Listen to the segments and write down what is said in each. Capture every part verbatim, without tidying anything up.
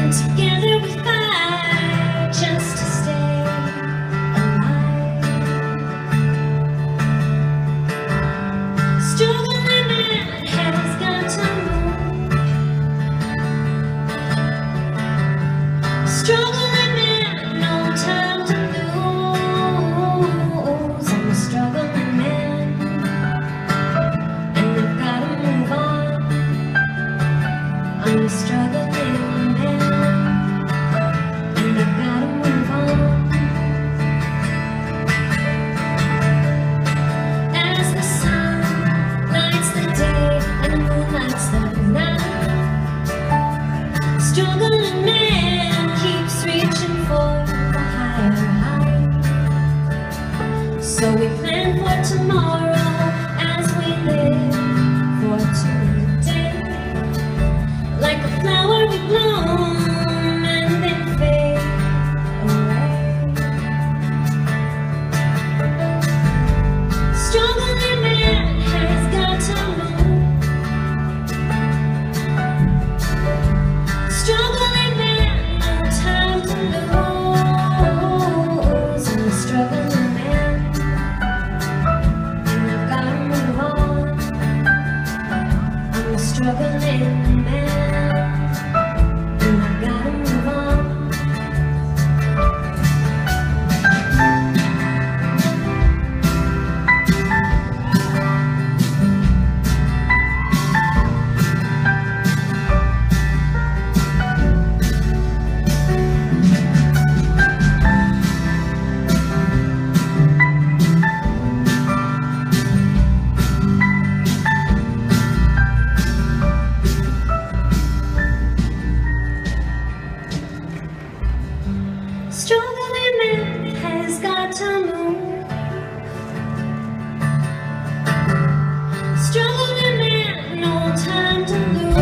So we plan for tomorrow as we live for today. Like a flower we bloom and then fade away. Struggling man has got to move. Struggling man, no time to lose. I'm a struggling struggling man, and I gotta move on. Struggling man has got to move. Struggling man, no time to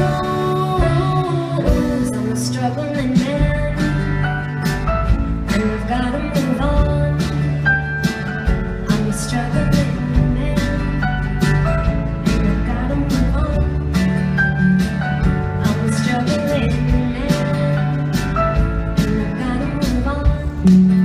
lose. I'm a struggling man, and I've got to move on. I'm a struggling man, and I've got to move on. I'm a struggling man.